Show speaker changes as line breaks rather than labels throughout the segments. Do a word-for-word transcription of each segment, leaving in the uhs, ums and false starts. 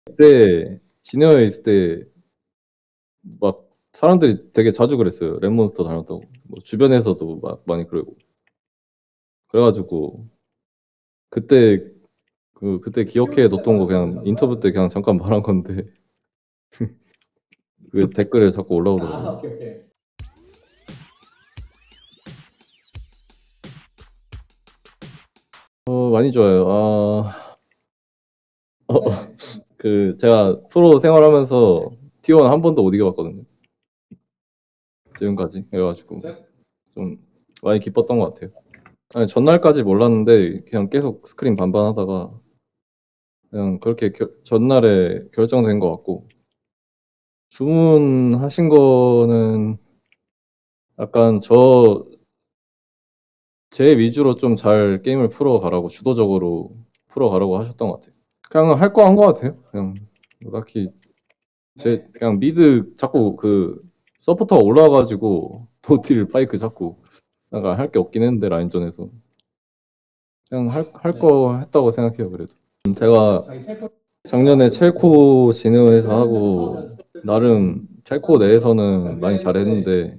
그때 진에어에 있을 때 막 사람들이 되게 자주 그랬어요. 랩몬스터 닮았다고. 뭐 주변에서도 막 많이 그러고. 그래가지고 그때 그 그때 기억해 뒀던 거 그냥 인터뷰 때 그냥 잠깐 말한 건데 그 댓글에 자꾸 올라오더라고요.
아, 오케이, 오케이.
어, 많이 좋아요. 아, 어,
네.
그 제가 프로 생활하면서 티원 한 번도 못 이겨봤거든요. 지금까지. 그래가지고 좀 많이 기뻤던 것 같아요. 아니, 전날까지 몰랐는데 그냥 계속 스크린 반반하다가 그냥 그렇게 겨- 전날에 결정된 것 같고 주문하신 거는 약간 저 제 위주로 좀 잘 게임을 풀어가라고 주도적으로 풀어가라고 하셨던 것 같아요. 그냥 할 거 한 것 같아요. 그냥 뭐 딱히 제 그냥 미드 자꾸 그 서포터가 올라와가지고 도틸 파이크 자꾸 약간 할 게 없긴 했는데 라인전에서 그냥 할 할 거 했다고 생각해요. 그래도 제가 작년에 첼코 진에어에서 하고 나름 첼코 내에서는 많이 잘했는데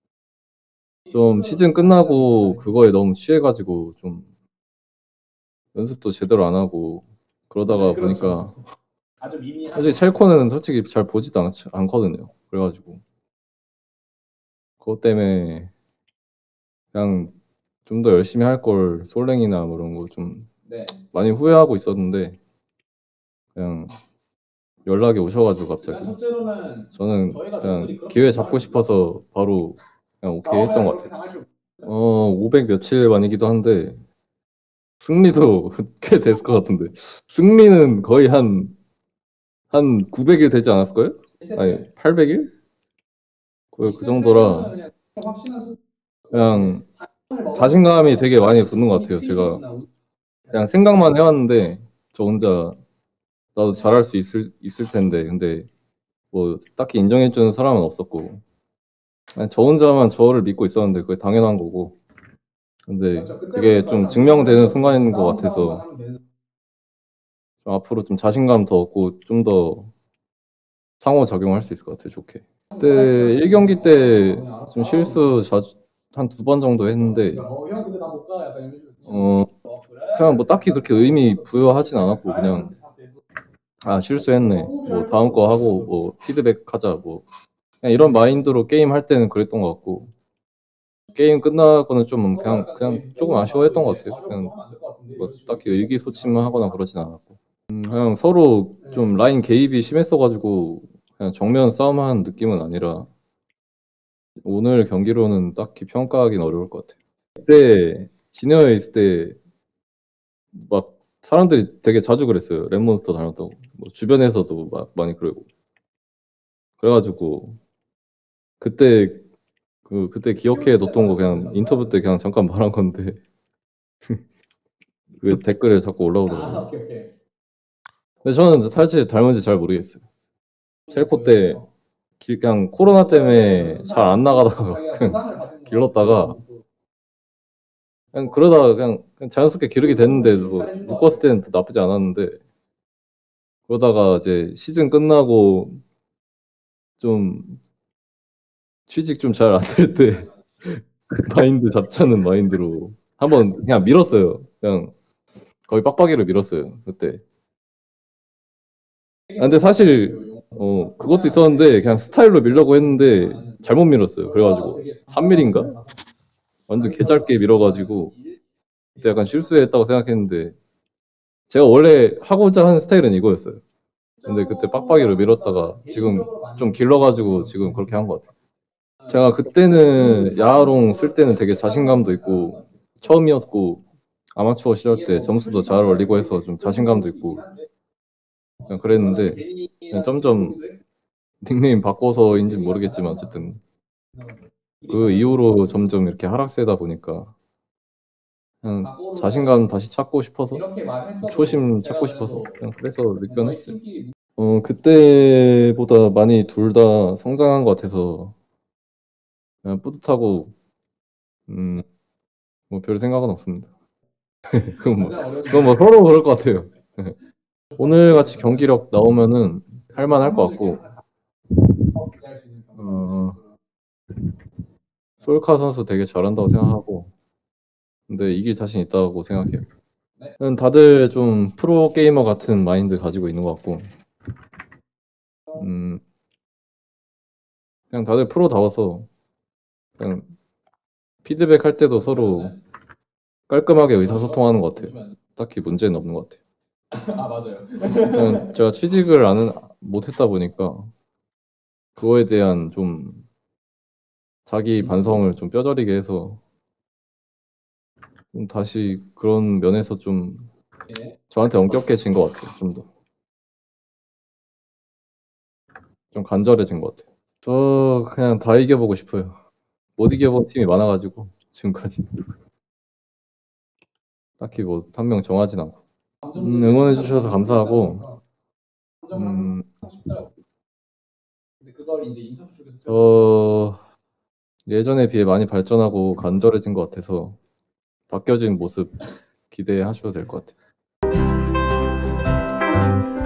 좀 시즌 끝나고 그거에 너무 취해가지고 좀 연습도 제대로 안 하고 그러다가
네, 그렇죠.
보니까
아주 미미한.
솔직히 첼코는 솔직히 잘 보지도 않, 않거든요. 그래가지고 그것 때문에 그냥 좀 더 열심히 할 걸 솔랭이나 뭐 이런 거 좀
네.
많이 후회하고 있었는데 그냥 연락이 오셔가지고 갑자기
첫째로는
저는
저희가
그냥
정글이 그렇게
기회 잡고 싶어서 바로 그냥 오케이 했던 것 같아요. 어, 오백 며칠 만이기도 한데 승리도 꽤 됐을 것 같은데 승리는 거의 한 한 구백 일 되지 않았을까요? 아니 팔백 일? 거의 그 정도라 그냥 자신감이 되게 많이 붙는 것 같아요. 제가 그냥 생각만 해왔는데 저 혼자 나도 잘할 수 있을 있을 텐데 근데 뭐 딱히 인정해주는 사람은 없었고 그냥 저 혼자만 저를 믿고 있었는데 그게 당연한 거고 근데 그게 좀 증명되는 순간인 것 같아서 좀 앞으로 좀 자신감 더 얻고 좀 더 상호작용할 수 있을 것 같아요. 좋게. 그때 일 경기 때 좀 실수 자주 한 두 번 정도 했는데 어 그냥 뭐 딱히 그렇게 의미 부여하진 않았고 그냥 아 실수했네 뭐 다음 거 하고 뭐 피드백 하자 뭐 그냥 이런 마인드로 게임 할 때는 그랬던 것 같고 게임 끝나고는 좀 그냥 그냥 조금 아쉬워했던 것 같아요. 그냥 뭐 딱히 의기소침만 하거나 그러진 않았고 음, 그냥 서로 좀 라인 개입이 심했어가지고 그냥 정면 싸움하는 느낌은 아니라 오늘 경기로는 딱히 평가하기는 어려울 것 같아요. 그때 진에어에 있을 때 막 사람들이 되게 자주 그랬어요. 랩몬스터 닮았다고. 뭐 주변에서도 막 많이 그러고. 그래가지고 그때 그 그때 기억해 뒀던 거 그냥 인터뷰 때 그냥 잠깐 말한 건데 그 댓글에 자꾸
아,
올라오더라고요.
오케이, 오케이.
근데 저는 사실 닮은지 잘 모르겠어요. 첼코 때 길- 그냥 코로나 때문에 잘 안 나가다가 그냥 길렀다가 그냥 그러다가 그냥, 그냥 자연스럽게 기르게 됐는데 뭐 묶었을 때는 또 나쁘지 않았는데 그러다가 이제 시즌 끝나고 좀 취직 좀 잘 안 될 때 마인드 잡자는 마인드로 한번 그냥 밀었어요. 그냥 거의 빡빡이를 밀었어요. 그때. 아, 근데 사실 어 그것도 있었는데 그냥 스타일로 밀려고 했는데 잘못 밀었어요. 그래가지고 삼 밀인가? 완전 개짧게 밀어가지고 그때 약간 실수했다고 생각했는데 제가 원래 하고자 하는 스타일은 이거였어요. 근데 그때 빡빡이로 밀었다가 지금 좀 길러가지고 지금 그렇게 한 것 같아요. 제가 그때는 야하롱 쓸 때는 되게 자신감도 있고 처음이었고 아마추어 시절 때 점수도 잘 올리고 해서 좀 자신감도 있고 그냥 그랬는데 그냥 점점 닉네임 바꿔서인지 모르겠지만 어쨌든 그 이후로 점점 이렇게 하락세다 보니까 그냥 자신감 다시 찾고 싶어서 초심 찾고 싶어서 그냥 그래서 느껴냈어요. 어 그때보다 많이 둘 다 성장한 것 같아서 그냥 뿌듯하고 음 뭐 별 생각은 없습니다. 그건 뭐 그건 뭐 서로 그럴 것 같아요. 오늘 같이 경기력 나오면은 할만할 것 같고, 어, 솔카 선수 되게 잘한다고 생각하고, 근데 이길 자신 있다고 생각해요. 그냥 다들 좀 프로 게이머 같은 마인드 가지고 있는 것 같고, 음, 그냥 다들 프로다워서 그냥 피드백 할 때도 서로 깔끔하게 의사소통하는 것 같아요. 딱히 문제는 없는 것 같아요.
아 맞아요.
그냥 제가 취직을 안, 못했다 보니까 그거에 대한 좀 자기 반성을 좀 뼈저리게 해서 좀 다시 그런 면에서 좀
예.
저한테 엄격해진 것 같아요. 좀 더. 좀 간절해진 것 같아요. 저 그냥 다 이겨보고 싶어요. 못 이겨본 팀이 많아가지고 지금까지 딱히 뭐 한 명 정하진 않고. 음, 응원해주셔서 감사하고, 음,
근데 그걸 이제 인터뷰 쪽에서
저 예전에 비해 많이 발전하고 간절해진 것 같아서 바뀌어진 모습 기대하셔도 될 것 같아요.